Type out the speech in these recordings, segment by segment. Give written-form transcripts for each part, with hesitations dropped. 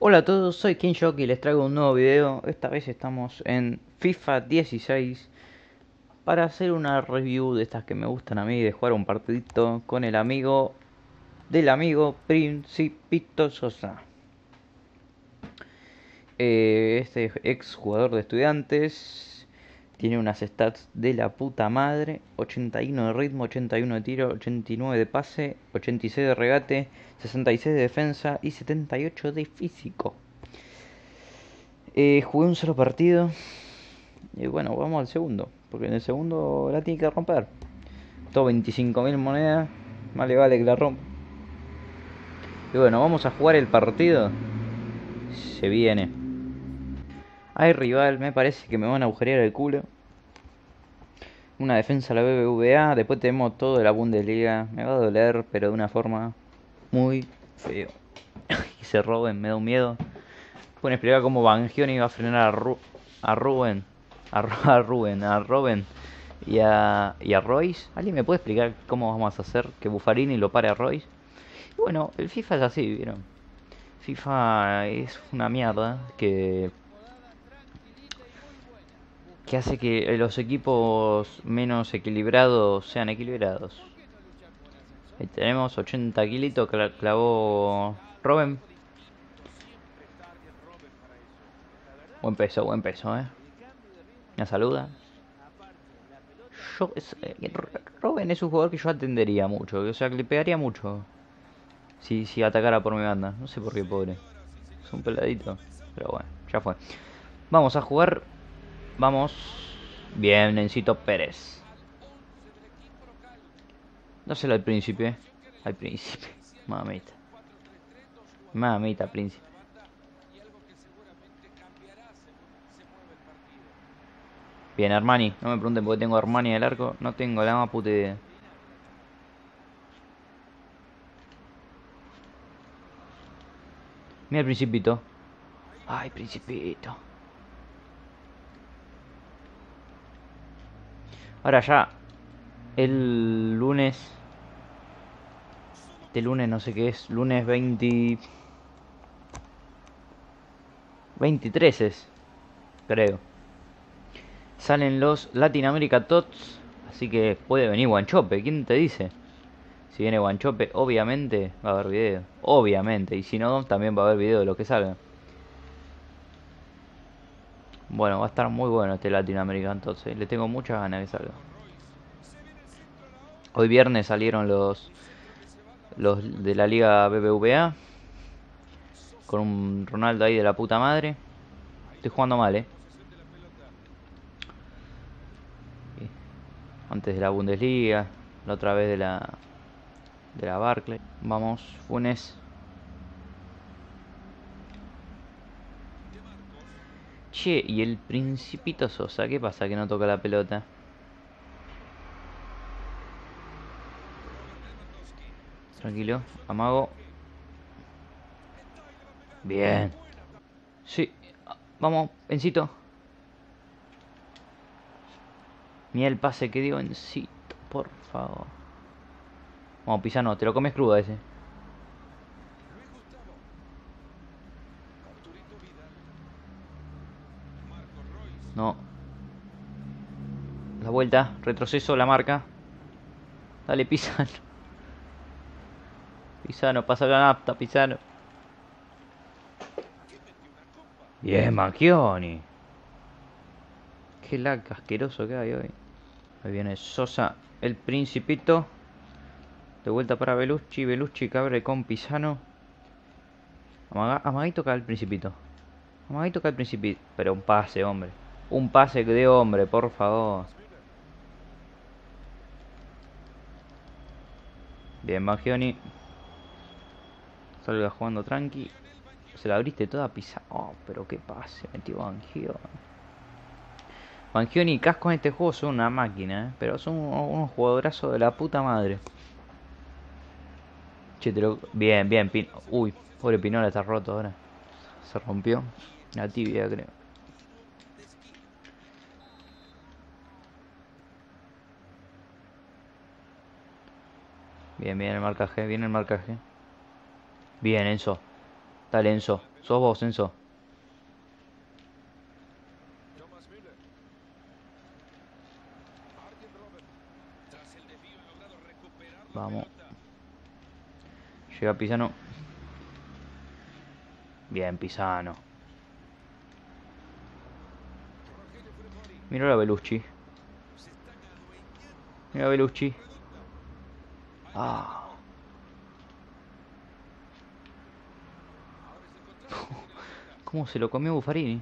Hola a todos, soy KingShock y les traigo un nuevo video. Esta vez estamos en FIFA 16 para hacer una review de estas que me gustan a mí, de jugar un partidito con el amigo del amigo Principito Sosa. Este ex jugador de Estudiantes tiene unas stats de la puta madre: 81 de ritmo, 81 de tiro, 89 de pase, 86 de regate, 66 de defensa y 78 de físico. Jugué un solo partido. Y bueno, vamos al segundo. Porque en el segundo la tiene que romper. Todo 25.000 monedas. Más le vale que la rompa. Y bueno, vamos a jugar el partido. Se viene. Hay rival, me parece que me van a agujerear el culo. Una defensa a la BBVA. Después tenemos todo de la Bundesliga. Me va a doler, pero de una forma muy feo. Y se roben, me da un miedo. Pueden explicar cómo Bangioni va a frenar a Ruben. A Robben y a Royce. ¿Alguien me puede explicar cómo vamos a hacer que Buffarini lo pare a Royce? Y bueno, el FIFA es así, ¿vieron? FIFA es una mierda que hace que los equipos menos equilibrados sean equilibrados. Ahí tenemos 80 kilitos que clavó Robben. Buen peso, eh. Me saluda. Robben es un jugador que yo atendería mucho, o sea, que le pegaría mucho si atacara por mi banda. No sé por qué, pobre. Es un peladito, pero bueno, ya fue. Vamos a jugar. Vamos. Bien, Nencito Pérez. Dáselo al príncipe. Al príncipe. Mamita. Mamita, príncipe. Bien, Armani. No me pregunten por qué tengo Armani en el arco. No tengo la más puta idea. Mira el principito. Ay, principito. Ahora ya. El lunes. Este lunes no sé qué es. Lunes 20. 23 es. Creo. Salen los Latin America Tots. Así que puede venir Guanchope. ¿Quién te dice? Si viene Guanchope, obviamente va a haber video. Obviamente. Y si no, también va a haber video de lo que salga. Bueno, va a estar muy bueno este Latinoamérica entonces. Le tengo muchas ganas de que salga. Hoy viernes salieron los de la Liga BBVA. Con un Ronaldo ahí de la puta madre. Estoy jugando mal, eh. Antes de la Bundesliga. La otra vez de la Barclay. Vamos, Funes. Che, y el Principito Sosa, ¿qué pasa que no toca la pelota? Tranquilo, amago. Bien. Sí, vamos, Encito. Mira el pase que dio Encito, por favor. Vamos, Pisano, te lo comes crudo ese. No. La vuelta, retroceso, la marca. Dale, Pisano. Pisano, pasa la nafta, Pisano. Bien, Mangioni. Qué lag asqueroso que hay hoy. Ahí viene Sosa, el Principito. De vuelta para Belucci. Belucci que abre con Pisano. Amaguito cae el Principito. Amaguito cae el Principito. Pero un pase, hombre. Un pase de hombre, por favor. Bien, Mangioni. Salga jugando tranqui. Se la abriste toda Pisano. Oh, pero qué pase. Metió Mangioni. Mangioni y Casco en este juego son una máquina, pero son unos jugadorazos de la puta madre. Che, bien, bien, Uy, pobre Pinola está roto ahora. Se rompió la tibia, creo. Bien, bien el marcaje, bien el marcaje. Bien, Enzo. Dale, Enzo. Sos vos, Enzo. Vamos. Llega Pisano. Bien, Pisano. Mira a Belucci. Mira a Belucci. Ah. ¿Cómo se lo comió Buffarini?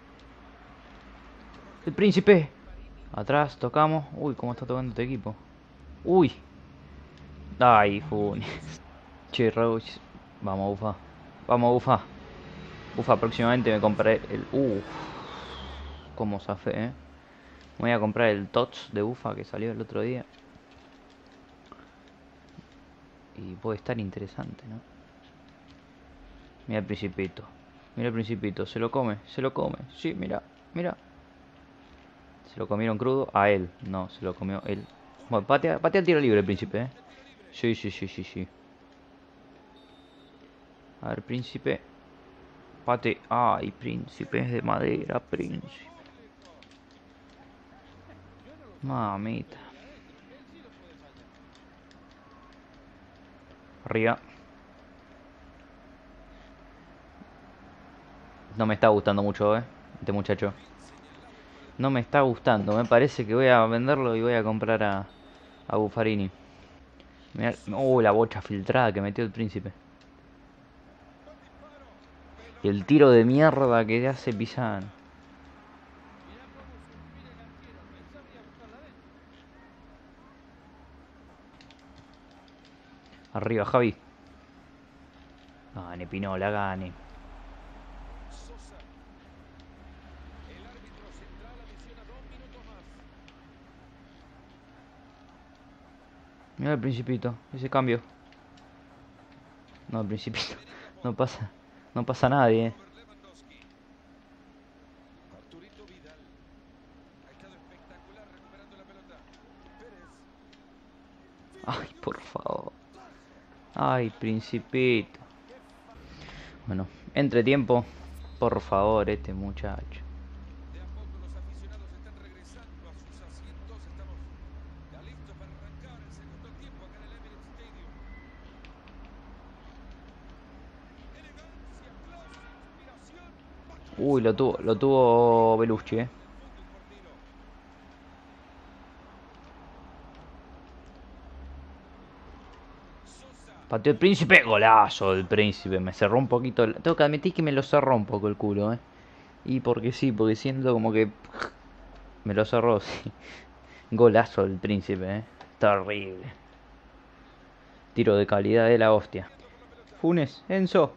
El príncipe. Atrás, tocamos. Uy, cómo está tocando este equipo. Uy. Ay, Funes. Che, Raúl. Vamos, Bufa. Vamos, Bufa. Bufa, próximamente me compraré el... Cómo zafé, Me voy a comprar el TOTS de Bufa que salió el otro día. Y puede estar interesante, ¿no? Mira el principito. Mira el principito. Se lo come. Se lo come. Sí, mira. Mira. Se lo comieron crudo a él. No, se lo comió él. Bueno, patea el tiro libre el príncipe, Sí, sí, sí, sí, sí. A ver, príncipe. Pate. Ay, príncipe es de madera, príncipe. Mamita. Arriba. No me está gustando mucho, este muchacho. No me está gustando. Me parece que voy a venderlo y voy a comprar a Buffarini. Mirá, la bocha filtrada que metió el príncipe. Y el tiro de mierda que hace Pisano. Arriba, Javi. Gane, Pinola, gane. Mira el principito, ese cambio. No, el principito. No pasa. No pasa nadie, Ay, por favor. Ay, principito. Bueno, entre tiempo. Por favor, este muchacho. Uy, lo tuvo Belucci, Pateó el príncipe, golazo del príncipe. Me cerró un poquito. Tengo que admitir que me lo cerró un poco el culo, Y porque sí, porque siento como que me lo cerró, sí. Golazo del príncipe, Terrible. Tiro de calidad de la hostia. Funes, Enzo.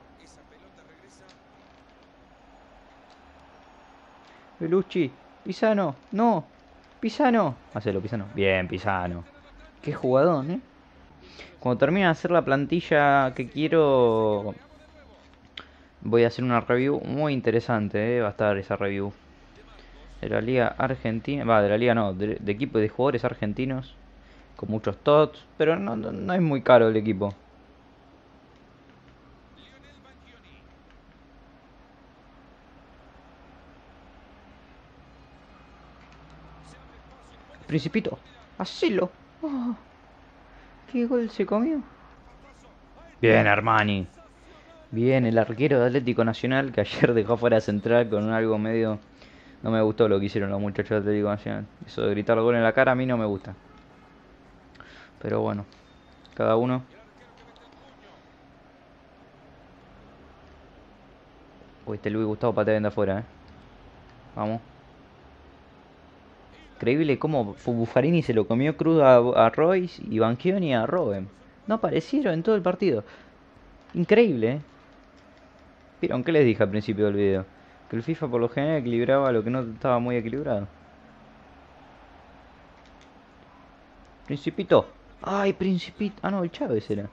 Belucci. Pisano. No. Pisano. Hacelo, Pisano. Bien, Pisano. Qué jugadón, Cuando termine de hacer la plantilla que quiero, voy a hacer una review muy interesante, Va a estar esa review. De la Liga Argentina. Va, de la Liga no. De equipo de jugadores argentinos. Con muchos tots. Pero no es muy caro el equipo. Principito. Hacelo. Oh, qué gol se comió. Bien, Armani. Bien, el arquero de Atlético Nacional que ayer dejó fuera central con algo medio... No me gustó lo que hicieron los muchachos de Atlético Nacional. Eso de gritar gol en la cara a mí no me gusta. Pero bueno, cada uno. Uy, este Luis Gustavo patea de afuera, Vamos. Increíble cómo Buffarini se lo comió crudo a Royce y Banchioni a Robben. No aparecieron en todo el partido. Increíble, ¿Vieron qué les dije al principio del video? Que el FIFA por lo general equilibraba lo que no estaba muy equilibrado. Principito. Ay, Principito. Ah, no, el Chávez era.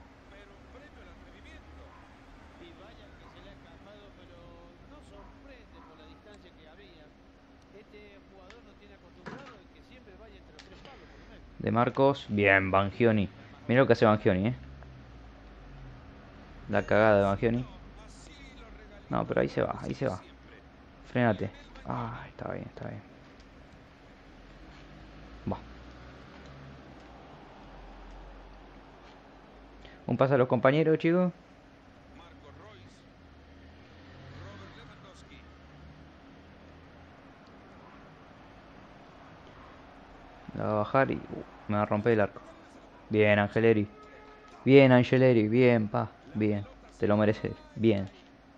De Marcos. Bien, Bangioni. Mira lo que hace Bangioni, La cagada de Bangioni. No, pero ahí se va, ahí se va. Frénate. Ah, está bien, está bien. Va. Un paso a los compañeros, chicos. La va a bajar y me va a romper el arco. Bien, Angeleri. Bien, Angeleri. Bien, pa. Bien. Te lo mereces. Bien.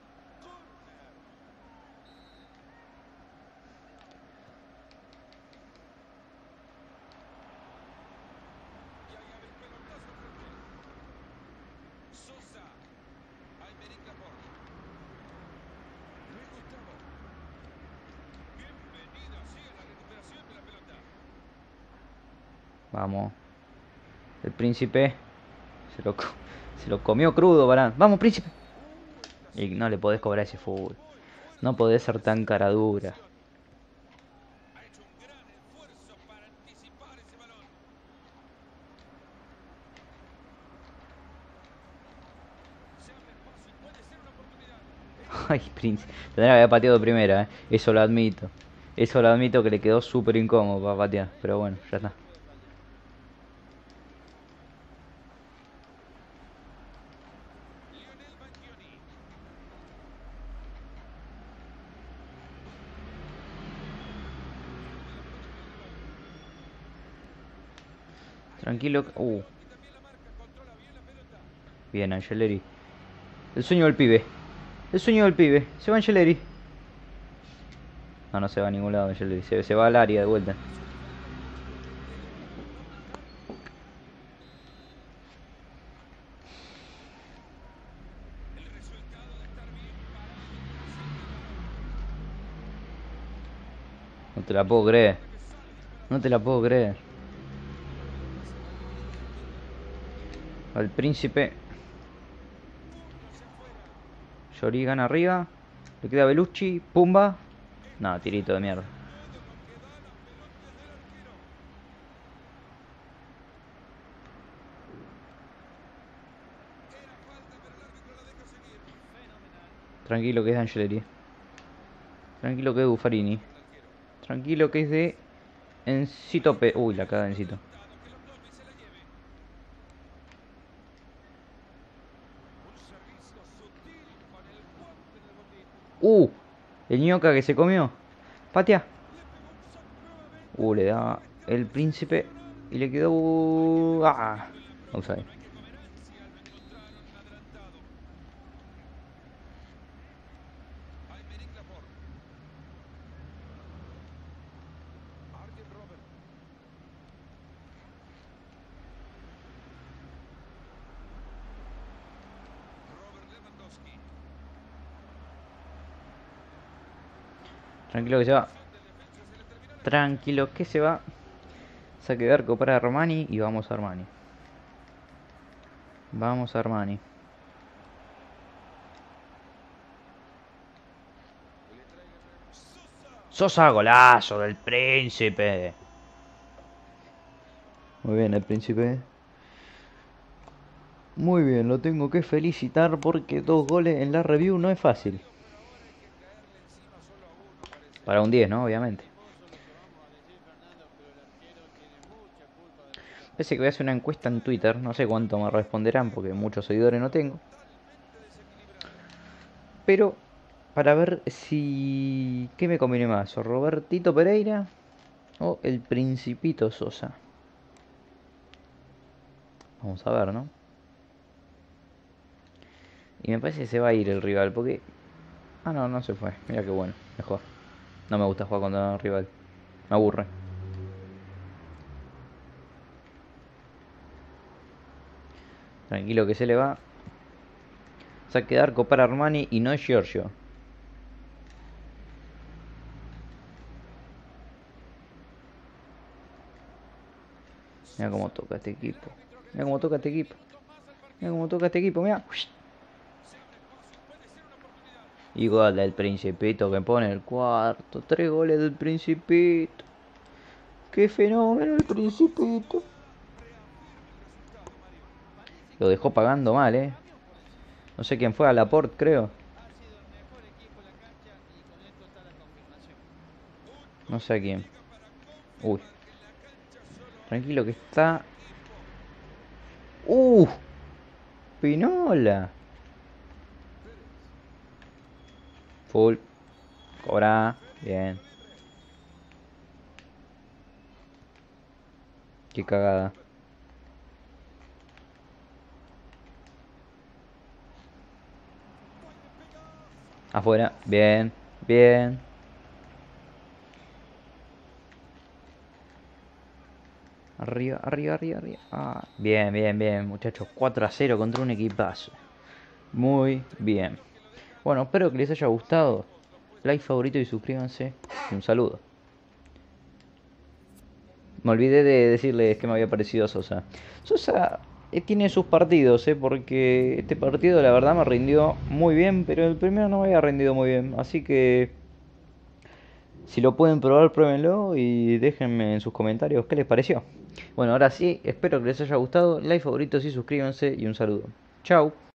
Vamos. El príncipe se lo, se lo comió crudo, Varane. Vamos, príncipe. Y no le podés cobrar ese fútbol. No podés ser tan cara dura. Ay, príncipe. Tendría que haber pateado de primera, Eso lo admito. Eso lo admito que le quedó súper incómodo para patear. Pero bueno, ya está. Tranquilo. Bien, Angeleri. El sueño del pibe. El sueño del pibe. Se va Angeleri. No, no se va a ningún lado Angeleri. Se va al área de vuelta. No te la puedo creer. No te la puedo creer. Al príncipe. Yorigan arriba. Le queda Belucci. Pumba. No, tirito de mierda. Tranquilo que es de Angeleri. Tranquilo que es de Buffarini. Tranquilo que es de Encito P. Uy, la caga de Encito. El ñoca que se comió. Patea. Le da el príncipe. Y le quedó. Ah. Offside. Tranquilo que se va. Tranquilo que se va. Saque de arco para Armani. Y vamos a Armani. Vamos a Armani. Sosa, golazo del príncipe. Muy bien el príncipe. Muy bien, lo tengo que felicitar porque 2 goles en la review no es fácil. Para un 10, ¿no? Obviamente. Parece que voy a hacer una encuesta en Twitter. No sé cuánto me responderán porque muchos seguidores no tengo. Pero para ver si... ¿Qué me conviene más? ¿O Robertito Pereira o el Principito Sosa? Vamos a ver, ¿no? Y me parece que se va a ir el rival porque... Ah, no, no se fue. Mira qué bueno. Mejor. No me gusta jugar contra un rival. Me aburre. Tranquilo que se le va. Saque de arco para Armani y no es Giorgio. Mira cómo toca este equipo. Mira cómo toca este equipo. Mira cómo toca este equipo. Mira. Y gol del Principito que pone el cuarto. 3 goles del Principito. Qué fenómeno el Principito. Lo dejó pagando mal, No sé quién fue, a Laporte creo. No sé a quién. Uy. Tranquilo que está. ¡Uh! Pinola. Full. Cobra. Bien. Qué cagada. Afuera. Bien. Bien. Arriba, arriba, arriba, arriba. Ah, bien, bien, bien, muchachos. 4-0 contra un equipazo. Muy bien. Bueno, espero que les haya gustado. Like, favorito y suscríbanse. Y un saludo. Me olvidé de decirles que me había parecido a Sosa. Sosa tiene sus partidos, porque este partido la verdad me rindió muy bien, pero el primero no me había rendido muy bien. Así que si lo pueden probar, pruébenlo y déjenme en sus comentarios qué les pareció. Bueno, ahora sí, espero que les haya gustado. Like, favoritos y suscríbanse y un saludo. Chao.